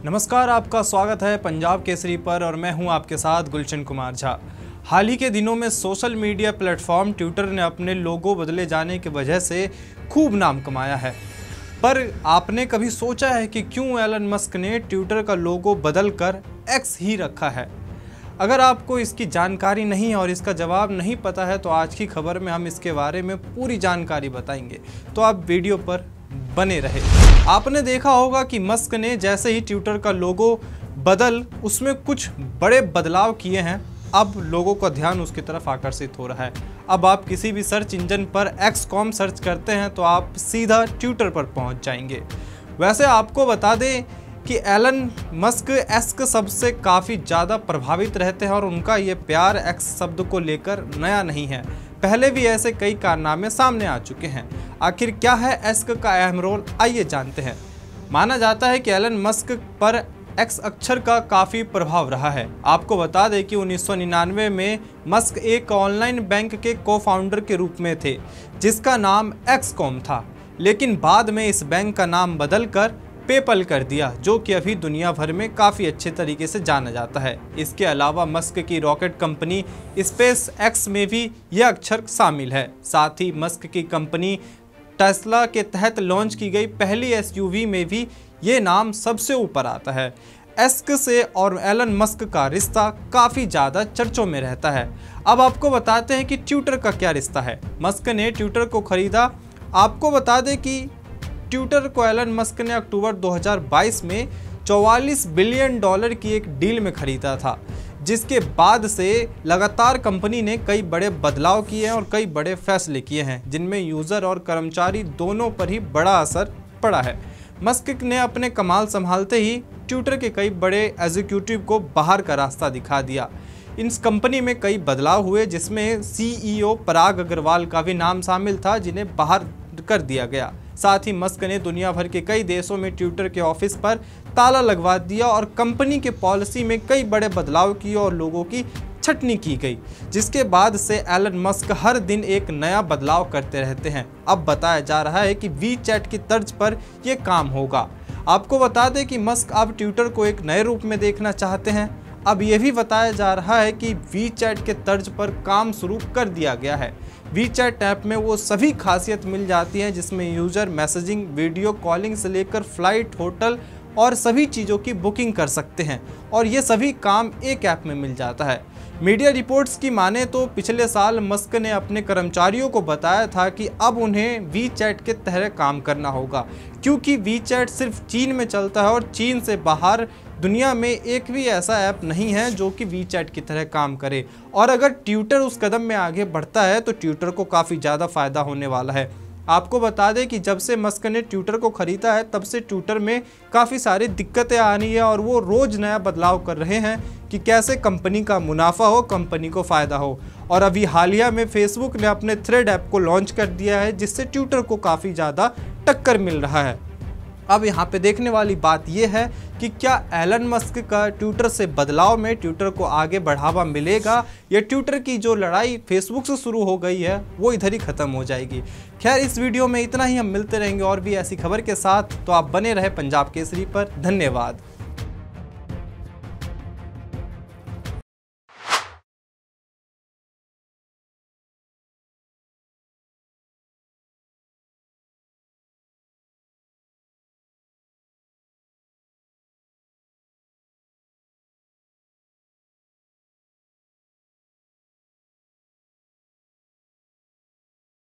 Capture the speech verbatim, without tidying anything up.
नमस्कार, आपका स्वागत है पंजाब केसरी पर और मैं हूं आपके साथ गुलशन कुमार झा। हाल ही के दिनों में सोशल मीडिया प्लेटफॉर्म ट्विटर ने अपने लोगो बदले जाने की वजह से खूब नाम कमाया है। पर आपने कभी सोचा है कि क्यों एलन मस्क ने ट्विटर का लोगो बदल कर एक्स ही रखा है? अगर आपको इसकी जानकारी नहीं और इसका जवाब नहीं पता है तो आज की खबर में हम इसके बारे में पूरी जानकारी बताएंगे, तो आप वीडियो पर बने रहे। आपने देखा होगा कि मस्क ने जैसे ही ट्विटर का लोगो बदल उसमें कुछ बड़े बदलाव किए हैं, अब लोगों का ध्यान उसकी तरफ आकर्षित हो रहा है। अब आप किसी भी सर्च इंजन पर एक्स कॉम सर्च करते हैं तो आप सीधा ट्विटर पर पहुंच जाएंगे। वैसे आपको बता दें कि एलन मस्क एक्स शब्द से काफ़ी ज़्यादा प्रभावित रहते हैं और उनका ये प्यार एक्स शब्द को लेकर नया नहीं है। पहले भी ऐसे कई कारनामे सामने आ चुके हैं। आखिर क्या है एक्स का अहम रोल, आइए जानते हैं। माना जाता है कि एलन मस्क पर एक्स अक्षर का काफ़ी प्रभाव रहा है। आपको बता दें कि उन्नीस सौ निन्यानवे में मस्क एक ऑनलाइन बैंक के को फाउंडर के रूप में थे जिसका नाम एक्स कॉम था, लेकिन बाद में इस बैंक का नाम बदलकर पेपल कर दिया, जो कि अभी दुनिया भर में काफ़ी अच्छे तरीके से जाना जाता है। इसके अलावा मस्क की रॉकेट कंपनी स्पेस एक्स में भी यह अक्षर शामिल है। साथ ही मस्क की कंपनी टेस्ला के तहत लॉन्च की गई पहली एसयूवी में भी ये नाम सबसे ऊपर आता है। एक्स से और एलन मस्क का रिश्ता काफ़ी ज़्यादा चर्चों में रहता है। अब आपको बताते हैं कि ट्विटर का क्या रिश्ता है। मस्क ने ट्विटर को खरीदा। आपको बता दें कि ट्विटर को एलन मस्क ने अक्टूबर दो हज़ार बाईस में चौवालीस बिलियन डॉलर की एक डील में खरीदा था, जिसके बाद से लगातार कंपनी ने कई बड़े बदलाव किए हैं और कई बड़े फैसले किए हैं, जिनमें यूज़र और कर्मचारी दोनों पर ही बड़ा असर पड़ा है। मस्क ने अपने कमाल संभालते ही ट्विटर के कई बड़े एग्जीक्यूटिव को बाहर का रास्ता दिखा दिया। इस कंपनी में कई बदलाव हुए, जिसमें सीईओ पराग अग्रवाल का भी नाम शामिल था, जिन्हें बाहर कर दिया गया। साथ ही मस्क ने दुनिया भर के कई देशों में ट्विटर के ऑफिस पर ताला लगवा दिया और कंपनी के पॉलिसी में कई बड़े बदलाव किए और लोगों की छटनी की गई, जिसके बाद से एलन मस्क हर दिन एक नया बदलाव करते रहते हैं। अब बताया जा रहा है कि वी चैट की तर्ज पर यह काम होगा। आपको बता दें कि मस्क अब ट्विटर को एक नए रूप में देखना चाहते हैं। अब यह भी बताया जा रहा है कि वी चैट के तर्ज पर काम शुरू कर दिया गया है। वी चैट ऐप में वो सभी खासियत मिल जाती हैं जिसमें यूज़र मैसेजिंग, वीडियो कॉलिंग से लेकर फ्लाइट, होटल और सभी चीज़ों की बुकिंग कर सकते हैं, और ये सभी काम एक ऐप में मिल जाता है। मीडिया रिपोर्ट्स की माने तो पिछले साल मस्क ने अपने कर्मचारियों को बताया था कि अब उन्हें वी चैट के तहत काम करना होगा, क्योंकि वी चैट सिर्फ चीन में चलता है और चीन से बाहर दुनिया में एक भी ऐसा ऐप नहीं है जो कि वी चैट की तरह काम करे। और अगर ट्विटर उस कदम में आगे बढ़ता है तो ट्विटर को काफ़ी ज़्यादा फायदा होने वाला है। आपको बता दें कि जब से मस्क ने ट्विटर को ख़रीदा है तब से ट्विटर में काफ़ी सारी दिक्कतें आ रही है और वो रोज़ नया बदलाव कर रहे हैं कि कैसे कंपनी का मुनाफा हो, कंपनी को फ़ायदा हो। और अभी हालिया में फेसबुक ने अपने थ्रेड ऐप को लॉन्च कर दिया है, जिससे ट्विटर को काफ़ी ज़्यादा टक्कर मिल रहा है। अब यहाँ पे देखने वाली बात यह है कि क्या एलन मस्क का ट्विटर से बदलाव में ट्विटर को आगे बढ़ावा मिलेगा, या ट्विटर की जो लड़ाई फेसबुक से शुरू हो गई है वो इधर ही ख़त्म हो जाएगी। खैर, इस वीडियो में इतना ही। हम मिलते रहेंगे और भी ऐसी खबर के साथ, तो आप बने रहे पंजाब केसरी पर। धन्यवाद।